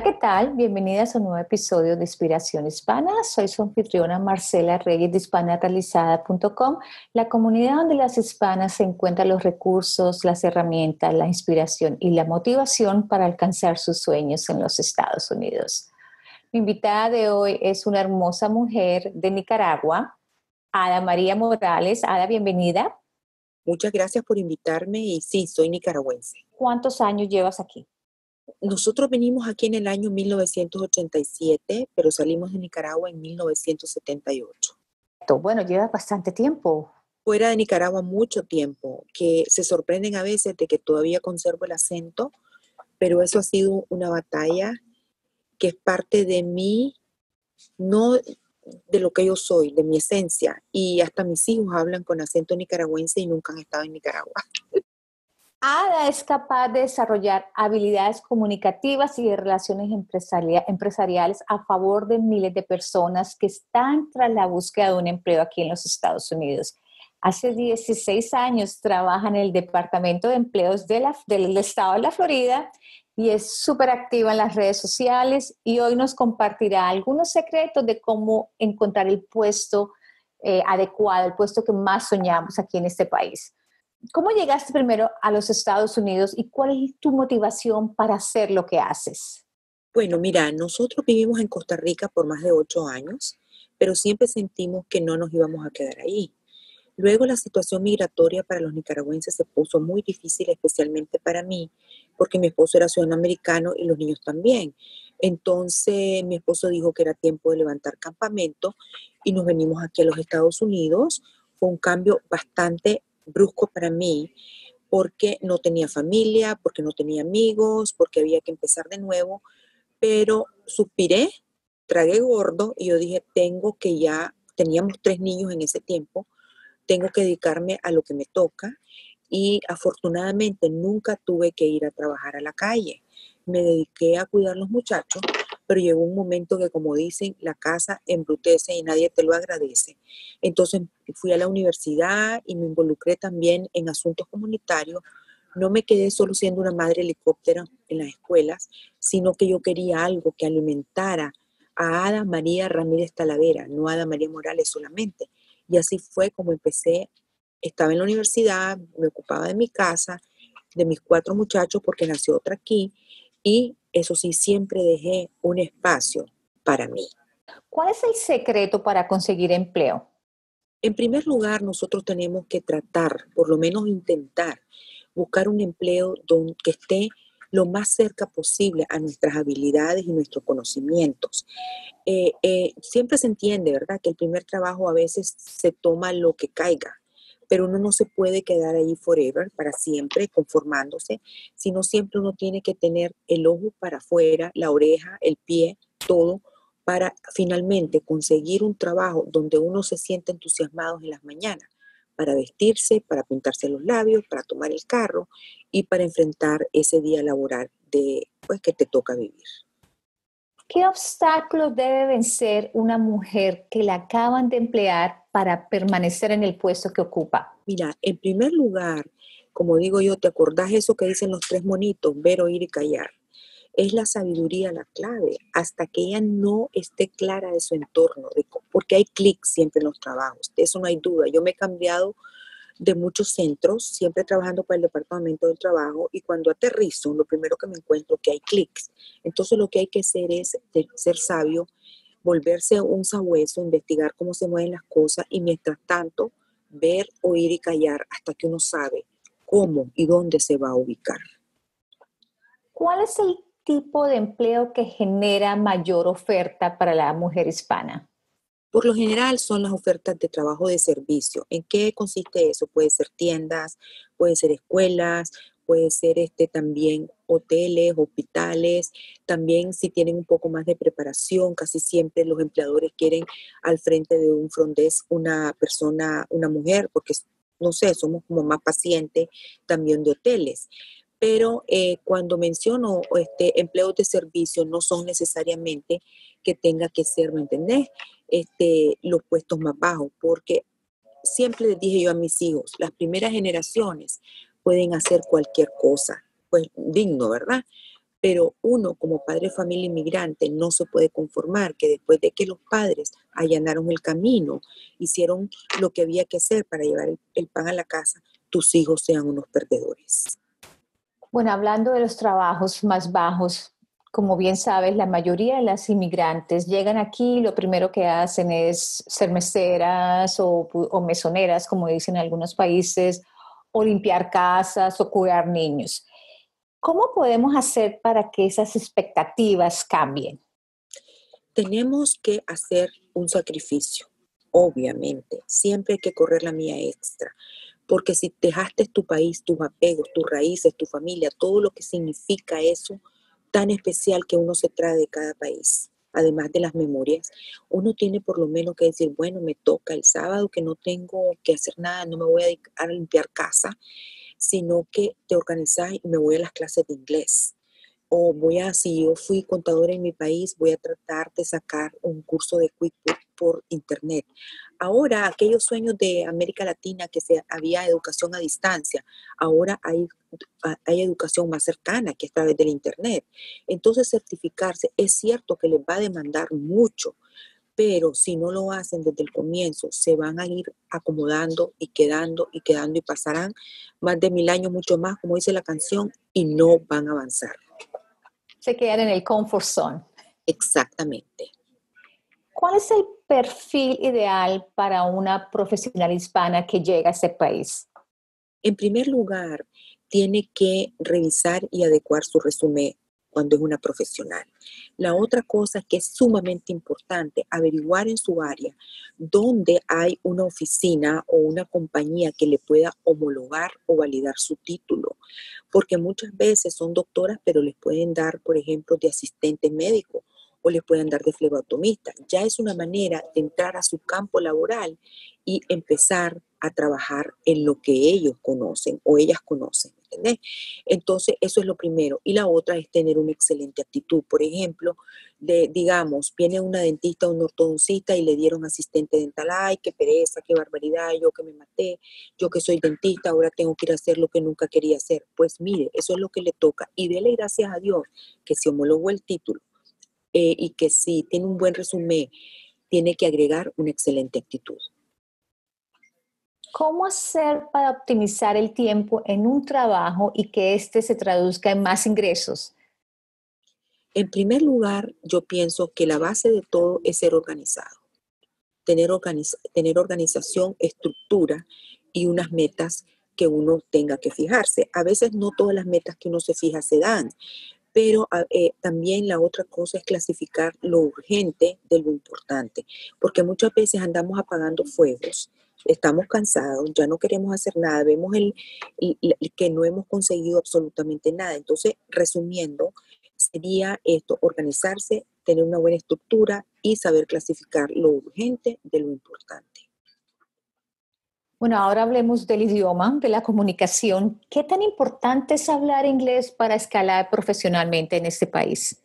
¿qué tal? Bienvenidas a un nuevo episodio de Inspiración Hispana. Soy su anfitriona Marcela Reyes de hispanarealizada.com, la comunidad donde las hispanas se encuentran los recursos, las herramientas, la inspiración y la motivación para alcanzar sus sueños en los Estados Unidos. Mi invitada de hoy es una hermosa mujer de Nicaragua, Ada María Morales. Ada, bienvenida. Muchas gracias por invitarme y sí, soy nicaragüense. ¿Cuántos años llevas aquí? Nosotros venimos aquí en el año 1987, pero salimos de Nicaragua en 1978. Bueno, llevas bastante tiempo. Fuera de Nicaragua mucho tiempo, que se sorprenden a veces de que todavía conservo el acento, pero eso ha sido una batalla que es parte de mí, no de lo que yo soy, de mi esencia. Y hasta mis hijos hablan con acento nicaragüense y nunca han estado en Nicaragua. Ada es capaz de desarrollar habilidades comunicativas y de relaciones empresariales a favor de miles de personas que están tras la búsqueda de un empleo aquí en los Estados Unidos. Hace 16 años trabaja en el Departamento de Empleos del Estado de la Florida y es súper activa en las redes sociales y hoy nos compartirá algunos secretos de cómo encontrar el puesto adecuado, el puesto que más soñamos aquí en este país. ¿Cómo llegaste primero a los Estados Unidos y cuál es tu motivación para hacer lo que haces? Bueno, mira, nosotros vivimos en Costa Rica por más de 8 años, pero siempre sentimos que no nos íbamos a quedar ahí. Luego la situación migratoria para los nicaragüenses se puso muy difícil, especialmente para mí, porque mi esposo era ciudadano americano y los niños también. Entonces mi esposo dijo que era tiempo de levantar campamento y nos venimos aquí a los Estados Unidos. Fue un cambio bastante brusco para mí porque no tenía familia, porque no tenía amigos, porque había que empezar de nuevo, pero suspiré, tragué gordo y yo dije, teníamos 3 niños en ese tiempo, tengo que dedicarme a lo que me toca y afortunadamente nunca tuve que ir a trabajar a la calle. Me dediqué a cuidar a los muchachos, pero llegó un momento que, como dicen, la casa embrutece y nadie te lo agradece. Entonces fui a la universidad y me involucré también en asuntos comunitarios. No me quedé solo siendo una madre helicóptero en las escuelas, sino que yo quería algo que alimentara a Ada María Ramírez Talavera, no a Ada María Morales solamente. Y así fue como empecé. Estaba en la universidad, me ocupaba de mi casa, de mis 4 muchachos, porque nació otra aquí, y eso sí, siempre dejé un espacio para mí. ¿Cuál es el secreto para conseguir empleo? En primer lugar, nosotros tenemos que tratar, por lo menos intentar, buscar un empleo que esté lo más cerca posible a nuestras habilidades y nuestros conocimientos. Siempre se entiende, ¿verdad?, que el primer trabajo a veces se toma lo que caiga, pero uno no se puede quedar ahí forever, para siempre, conformándose, sino siempre uno tiene que tener el ojo para afuera, la oreja, el pie, todo, para finalmente conseguir un trabajo donde uno se sienta entusiasmado en las mañanas, para vestirse, para pintarse los labios, para tomar el carro y para enfrentar ese día laboral pues, que te toca vivir. ¿Qué obstáculos debe vencer una mujer que la acaban de emplear para permanecer en el puesto que ocupa? Mira, en primer lugar, como digo yo, ¿te acordás eso que dicen los 3 monitos? Ver, oír y callar. Es la sabiduría la clave, hasta que ella no esté clara de su entorno, porque hay clics siempre en los trabajos, de eso no hay duda. Yo me he cambiado de muchos centros, siempre trabajando para el Departamento del Trabajo, y cuando aterrizo, lo primero que me encuentro es que hay clics. Entonces lo que hay que hacer es ser sabio, volverse un sabueso, investigar cómo se mueven las cosas y mientras tanto ver, oír y callar hasta que uno sabe cómo y dónde se va a ubicar. ¿Cuál es el tipo de empleo que genera mayor oferta para la mujer hispana? Por lo general son las ofertas de trabajo de servicio. ¿En qué consiste eso? Puede ser tiendas, puede ser escuelas, puede ser también hoteles, hospitales. También si tienen un poco más de preparación, casi siempre los empleadores quieren al frente de un front desk una persona, una mujer, porque no sé, somos como más pacientes también de hoteles. Pero cuando menciono empleos de servicio, no son necesariamente que tenga que ser, ¿me entendés?, los puestos más bajos, porque siempre les dije yo a mis hijos, las primeras generaciones pueden hacer cualquier cosa, pues digno, ¿verdad? Pero uno como padre de familia inmigrante no se puede conformar que después de que los padres allanaron el camino, hicieron lo que había que hacer para llevar el pan a la casa, tus hijos sean unos perdedores. Bueno, hablando de los trabajos más bajos, como bien sabes, la mayoría de las inmigrantes llegan aquí y lo primero que hacen es ser meseras o mesoneras, como dicen en algunos países, o limpiar casas o cuidar niños. ¿Cómo podemos hacer para que esas expectativas cambien? Tenemos que hacer un sacrificio, obviamente. Siempre hay que correr la mía extra. Porque si dejaste tu país, tus apegos, tus raíces, tu familia, todo lo que significa eso tan especial que uno se trae de cada país, además de las memorias, uno tiene por lo menos que decir, bueno, me toca el sábado que no tengo que hacer nada, no me voy a dedicar a limpiar casa, sino que te organizas y me voy a las clases de inglés. O si yo fui contadora en mi país, voy a tratar de sacar un curso de QuickBooks por internet. Ahora, aquellos sueños de América Latina había educación a distancia, ahora hay educación más cercana que es a través del internet. Entonces, certificarse es cierto que les va a demandar mucho, pero si no lo hacen desde el comienzo, se van a ir acomodando y quedando y quedando y pasarán más de 1000 años, mucho más, como dice la canción, y no van a avanzar. Se quedan en el comfort zone. Exactamente. ¿Cuál es el perfil ideal para una profesional hispana que llega a este país? En primer lugar, tiene que revisar y adecuar su resumen cuando es una profesional. La otra cosa que es sumamente importante, averiguar en su área dónde hay una oficina o una compañía que le pueda homologar o validar su título, porque muchas veces son doctoras, pero les pueden dar, por ejemplo, de asistente médico o les pueden dar de flebotomista. Ya es una manera de entrar a su campo laboral y empezar a trabajar en lo que ellos conocen o ellas conocen, ¿entendés? Entonces, eso es lo primero. Y la otra es tener una excelente actitud. Por ejemplo, digamos, viene una dentista o un ortodoncista y le dieron asistente dental. Ay, qué pereza, qué barbaridad, yo que me maté, yo que soy dentista, ahora tengo que ir a hacer lo que nunca quería hacer. Pues mire, eso es lo que le toca. Y dele gracias a Dios que se homologó el título y que si tiene un buen resumen, tiene que agregar una excelente actitud. ¿Cómo hacer para optimizar el tiempo en un trabajo y que éste se traduzca en más ingresos? En primer lugar, yo pienso que la base de todo es ser organizado, tener organización, estructura y unas metas que uno tenga que fijarse. A veces no todas las metas que uno se fija se dan, pero también la otra cosa es clasificar lo urgente de lo importante, porque muchas veces andamos apagando fuegos, estamos cansados, ya no queremos hacer nada, vemos que no hemos conseguido absolutamente nada. Entonces, resumiendo, sería esto, organizarse, tener una buena estructura y saber clasificar lo urgente de lo importante. Bueno, ahora hablemos del idioma, de la comunicación. ¿Qué tan importante es hablar inglés para escalar profesionalmente en este país?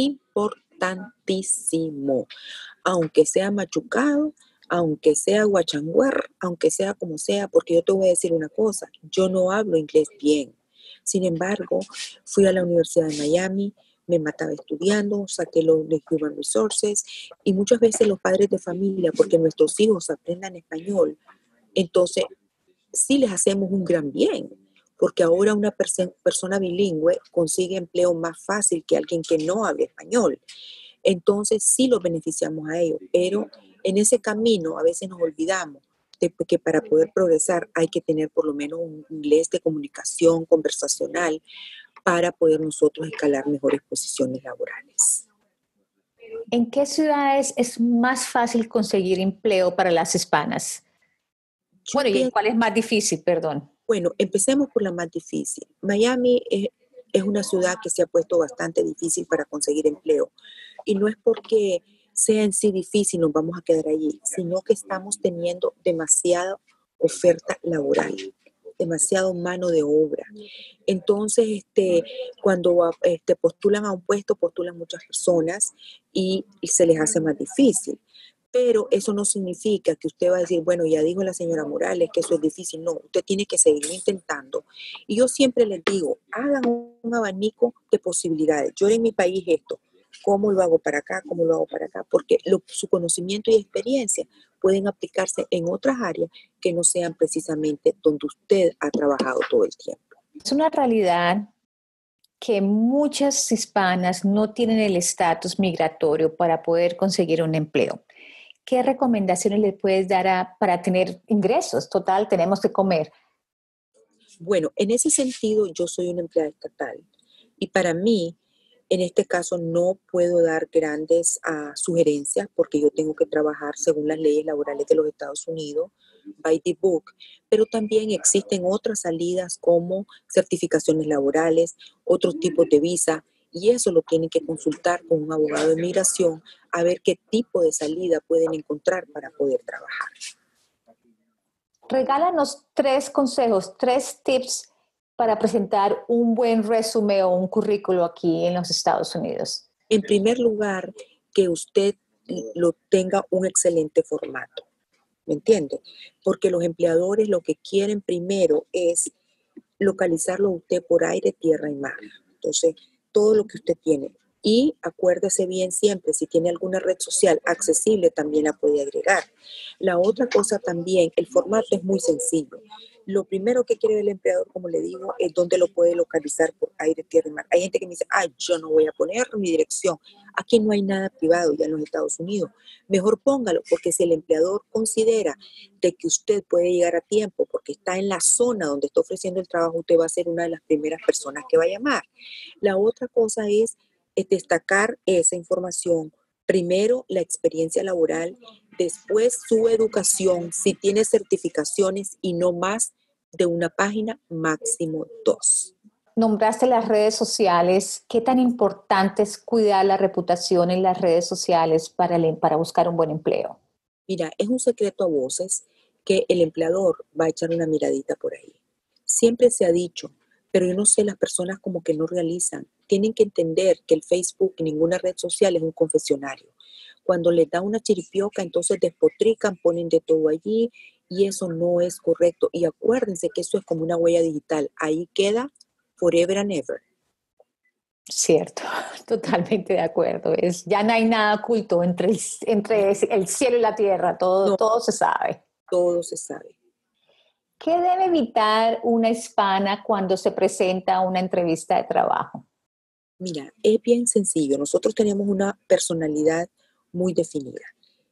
Importantísimo, aunque sea machucado, aunque sea guachangüer, aunque sea como sea, porque yo te voy a decir una cosa, yo no hablo inglés bien. Sin embargo, fui a la Universidad de Miami, me mataba estudiando, saqué los de Human Resources y muchas veces los padres de familia, porque nuestros hijos aprendan español, entonces sí les hacemos un gran bien, porque ahora una persona bilingüe consigue empleo más fácil que alguien que no hable español. Entonces sí los beneficiamos a ellos, pero en ese camino a veces nos olvidamos de que para poder progresar hay que tener por lo menos un inglés de comunicación conversacional para poder nosotros escalar mejores posiciones laborales. ¿En qué ciudades es más fácil conseguir empleo para las hispanas? Yo Bueno, ¿y en pienso, cuál es más difícil? Perdón. bueno, empecemos por la más difícil. Miami es una ciudad que se ha puesto bastante difícil para conseguir empleo. Y no es porque sea en sí difícil, nos vamos a quedar allí, sino que estamos teniendo demasiada oferta laboral, demasiado mano de obra. Entonces, cuando postulan a un puesto, postulan muchas personas y se les hace más difícil. Pero eso no significa que usted va a decir, bueno, ya dijo la señora Morales que eso es difícil. No, usted tiene que seguir intentando. Y yo siempre les digo, hagan un abanico de posibilidades. Yo en mi país esto, ¿cómo lo hago para acá? ¿Cómo lo hago para acá? Porque su conocimiento y experiencia pueden aplicarse en otras áreas que no sean precisamente donde usted ha trabajado todo el tiempo. Es una realidad que muchas hispanas no tienen el estatus migratorio para poder conseguir un empleo. ¿Qué recomendaciones le puedes dar para tener ingresos? Total, tenemos que comer. Bueno, en ese sentido yo soy una empleada estatal y para mí, en este caso, no puedo dar grandes sugerencias porque yo tengo que trabajar según las leyes laborales de los Estados Unidos, by the book, pero también existen otras salidas como certificaciones laborales, otros tipos de visa, y eso lo tienen que consultar con un abogado de migración a ver qué tipo de salida pueden encontrar para poder trabajar. Regálanos 3 consejos, 3 tips para presentar un buen resumen o un currículo aquí en los Estados Unidos. En primer lugar, que usted lo tenga un excelente formato, ¿me entiende? Porque los empleadores lo que quieren primero es localizarlo a usted por aire, tierra y mar. Entonces, todo lo que usted tiene. Y acuérdese bien siempre, si tiene alguna red social accesible, también la puede agregar. La otra cosa también, el formato es muy sencillo. Lo primero que quiere ver el empleador, como le digo, es dónde lo puede localizar por aire, tierra y mar. Hay gente que me dice, yo no voy a poner mi dirección. Aquí no hay nada privado ya en los Estados Unidos. Mejor póngalo, porque si el empleador considera de que usted puede llegar a tiempo porque está en la zona donde está ofreciendo el trabajo, usted va a ser una de las primeras personas que va a llamar. La otra cosa es destacar esa información. Primero, la experiencia laboral, después su educación, si tiene certificaciones y no más de una página, máximo 2. Nombraste las redes sociales. ¿Qué tan importante es cuidar la reputación en las redes sociales para buscar un buen empleo? Mira, es un secreto a voces que el empleador va a echar una miradita por ahí. Siempre se ha dicho, pero yo no sé, las personas como que no realizan. Tienen que entender que el Facebook y ninguna red social es un confesionario. Cuando les da una chiripioca, entonces despotrican, ponen de todo allí y eso no es correcto. Y acuérdense que eso es como una huella digital. Ahí queda forever and ever. Cierto, totalmente de acuerdo. Ya no hay nada oculto entre el cielo y la tierra, No, todo se sabe. todo se sabe. ¿Qué debe evitar una hispana cuando se presenta a una entrevista de trabajo? Mira, es bien sencillo. Nosotros tenemos una personalidad muy definida.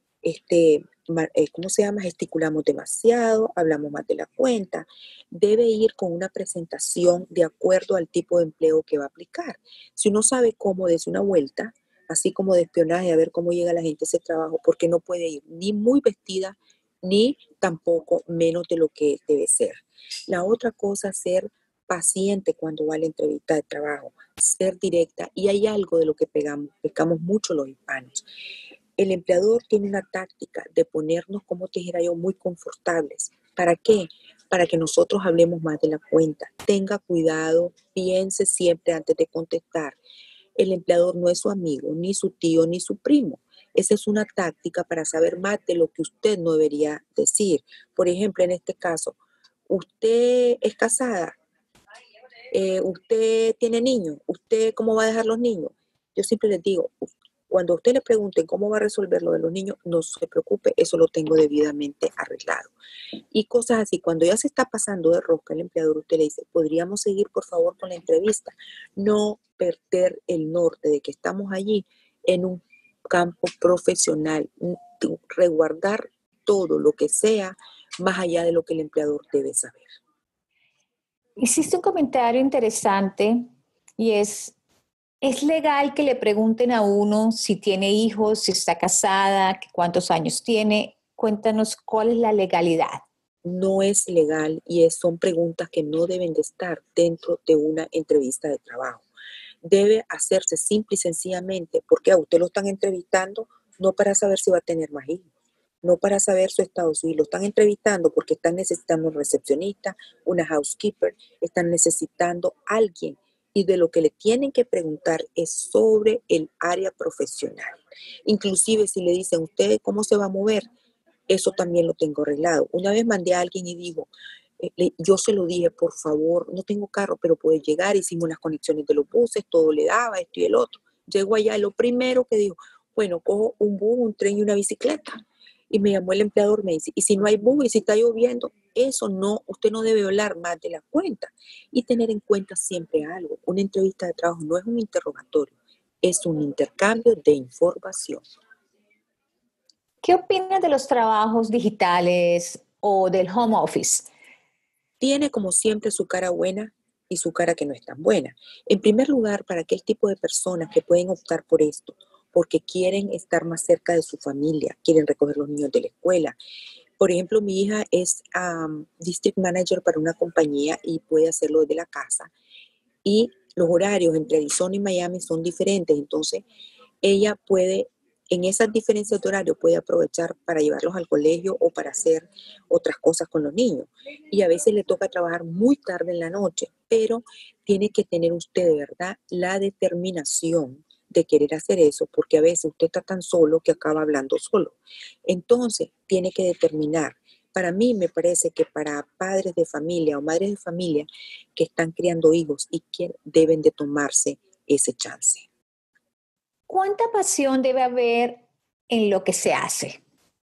¿Cómo se llama? Gesticulamos demasiado, hablamos más de la cuenta. Debe ir con una presentación de acuerdo al tipo de empleo que va a aplicar. Si uno sabe cómo, desde una vuelta, así como de espionaje, a ver cómo llega la gente a ese trabajo, porque no puede ir ni muy vestida, ni tampoco menos de lo que debe ser. La otra cosa, ser paciente cuando va a la entrevista de trabajo, ser directa, y hay algo de lo que pecamos mucho los hispanos. El empleador tiene una táctica de ponernos, como te dijera yo, muy confortables. ¿Para qué? Para que nosotros hablemos más de la cuenta. Tenga cuidado, piense siempre antes de contestar. El empleador no es su amigo, ni su tío, ni su primo. Esa es una táctica para saber más de lo que usted no debería decir. Por ejemplo, en este caso, usted es casada, usted tiene niños, usted cómo va a dejar los niños. Yo siempre les digo, cuando a usted le pregunten cómo va a resolver lo de los niños, no se preocupe, eso lo tengo debidamente arreglado. Y cosas así, cuando ya se está pasando de rosca el empleador, usted le dice, ¿podríamos seguir por favor con la entrevista? No perder el norte de que estamos allí en un campo profesional, resguardar todo lo que sea más allá de lo que el empleador debe saber. Hiciste un comentario interesante y ¿es legal que le pregunten a uno si tiene hijos, si está casada, cuántos años tiene? Cuéntanos cuál es la legalidad. No es legal y son preguntas que no deben de estar dentro de una entrevista de trabajo. Debe hacerse simple y sencillamente porque a usted lo están entrevistando no para saber si va a tener más hijos, no para saber su estado civil, lo están entrevistando porque están necesitando un recepcionista, una housekeeper, están necesitando alguien y de lo que le tienen que preguntar es sobre el área profesional. Inclusive si le dicen, ¿usted cómo se va a mover? Eso también lo tengo arreglado. Una vez mandé a alguien y dijo, yo se lo dije, por favor, no tengo carro, pero puede llegar, hicimos las conexiones de los buses, todo le daba, esto y el otro. Llego allá y lo primero que dijo, bueno, cojo un bus, un tren y una bicicleta. Y me llamó el empleador, me dice, y si no hay bus y si está lloviendo, eso no, usted no debe hablar más de la cuenta. Y tener en cuenta siempre algo, una entrevista de trabajo no es un interrogatorio, es un intercambio de información. ¿Qué opinas de los trabajos digitales o del home office? Tiene como siempre su cara buena y su cara que no es tan buena. En primer lugar, para aquel tipo de personas que pueden optar por esto, porque quieren estar más cerca de su familia, quieren recoger los niños de la escuela. Por ejemplo, mi hija es district manager para una compañía y puede hacerlo desde la casa. Y los horarios entre Arizona y Miami son diferentes, entonces ella puede, en esas diferencias de horario, puede aprovechar para llevarlos al colegio o para hacer otras cosas con los niños. Y a veces le toca trabajar muy tarde en la noche, pero tiene que tener usted de verdad la determinación de querer hacer eso, porque a veces usted está tan solo que acaba hablando solo. Entonces, tiene que determinar. Para mí me parece que para padres de familia o madres de familia que están criando hijos y que deben de tomarse ese chance. ¿Cuánta pasión debe haber en lo que se hace?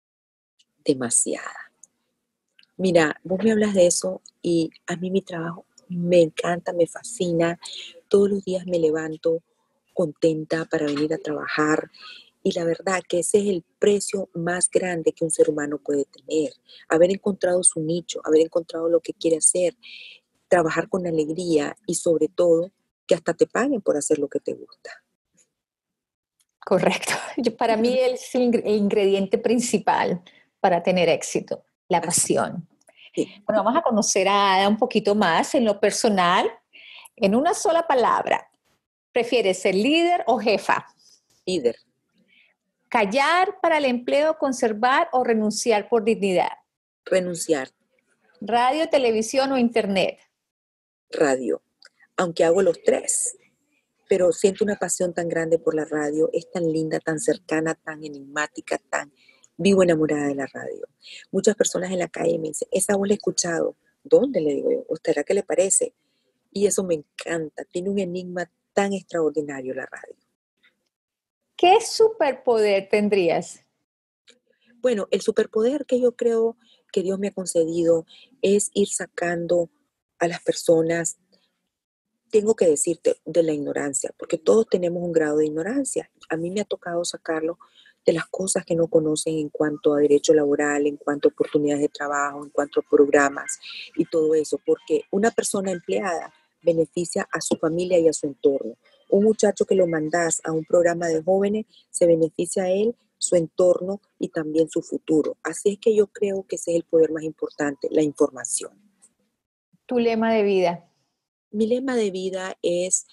Demasiada. Mira, vos me hablas de eso y a mí mi trabajo me encanta, me fascina. Todos los días me levanto contenta para venir a trabajar y la verdad que ese es el precio más grande que un ser humano puede tener. Haber encontrado su nicho, haber encontrado lo que quiere hacer, trabajar con alegría y sobre todo que hasta te paguen por hacer lo que te gusta. Correcto. Para mí es el ingrediente principal para tener éxito, la Así, pasión. sí, Bueno, vamos a conocer a Ada un poquito más en lo personal. En una sola palabra, ¿prefieres ser líder o jefa? líder, ¿Callar para el empleo, conservar o renunciar por dignidad? renunciar, ¿Radio, televisión o internet? radio, aunque hago los tres. Pero siento una pasión tan grande por la radio, es tan linda, tan cercana, tan enigmática, tan vivo enamorada de la radio. Muchas personas en la calle me dicen, esa voz la he escuchado. ¿Dónde? Le digo yo, ¿usted qué le parece? Y eso me encanta, tiene un enigma tan extraordinario la radio. ¿Qué superpoder tendrías? Bueno, el superpoder que yo creo que Dios me ha concedido es ir sacando a las personas, tengo que decirte, de la ignorancia, porque todos tenemos un grado de ignorancia. A mí me ha tocado sacarlo de las cosas que no conocen en cuanto a derecho laboral, en cuanto a oportunidades de trabajo, en cuanto a programas y todo eso, porque una persona empleada beneficia a su familia y a su entorno. Un muchacho que lo mandas a un programa de jóvenes se beneficia a él, su entorno y también su futuro. Así es que yo creo que ese es el poder más importante, la información. Tu lema de vida. Mi lema de vida es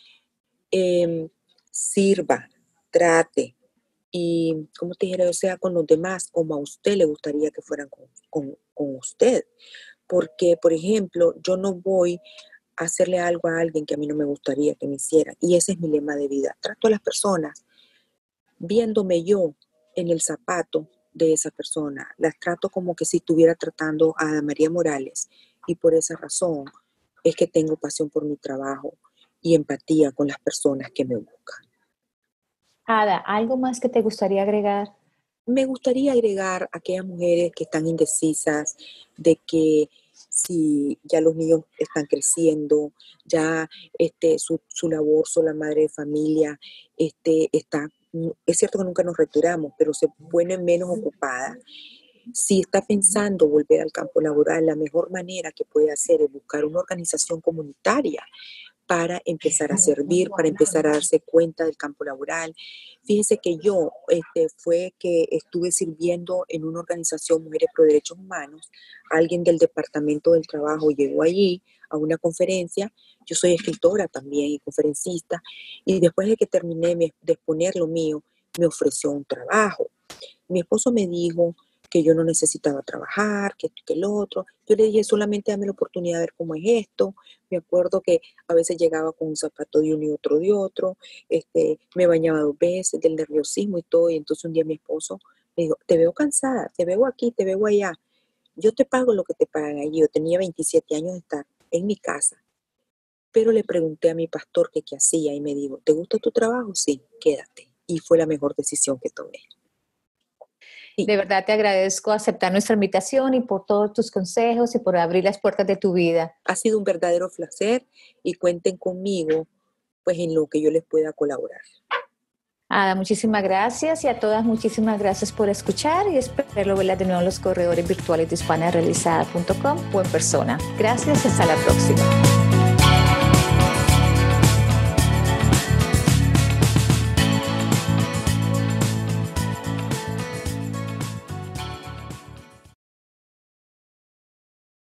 sirva, trate y, como te dijera, o sea, con los demás como a usted le gustaría que fueran con usted. Porque, por ejemplo, yo no voy a hacerle algo a alguien que a mí no me gustaría que me hiciera. Y ese es mi lema de vida. Trato a las personas viéndome yo en el zapato de esa persona. Las trato como que si estuviera tratando a Ana María Morales. Y por esa razón es que tengo pasión por mi trabajo y empatía con las personas que me buscan. Ada, ¿algo más que te gustaría agregar? Me gustaría agregar a aquellas mujeres que están indecisas de que si ya los niños están creciendo, ya su labor, la madre de familia, está, es cierto que nunca nos retiramos, pero se pone menos ocupada. Si está pensando volver al campo laboral, la mejor manera que puede hacer es buscar una organización comunitaria para empezar a servir, para empezar a darse cuenta del campo laboral. Fíjense que yo fue que estuve sirviendo en una organización Mujeres Pro Derechos Humanos, alguien del Departamento del Trabajo llegó allí a una conferencia, yo soy escritora también y conferencista, y después de que terminé de exponer lo mío, me ofreció un trabajo. Mi esposo me dijo, que yo no necesitaba trabajar, que esto y que el otro. Yo le dije, solamente dame la oportunidad de ver cómo es esto. Me acuerdo que a veces llegaba con un zapato de uno y otro de otro, me bañaba 2 veces del nerviosismo y todo, y entonces un día mi esposo me dijo, te veo cansada, te veo aquí, te veo allá, yo te pago lo que te pagan allí. Yo tenía 27 años de estar en mi casa, pero le pregunté a mi pastor que qué hacía y me dijo, ¿te gusta tu trabajo? Sí, quédate. Y fue la mejor decisión que tomé. Sí. De verdad te agradezco aceptar nuestra invitación y por todos tus consejos y por abrir las puertas de tu vida. Ha sido un verdadero placer y cuenten conmigo pues en lo que yo les pueda colaborar. Ada, muchísimas gracias y a todas muchísimas gracias por escuchar y espero verlas de nuevo en los corredores virtuales de hispanarealizada.com o en persona. Gracias y hasta la próxima.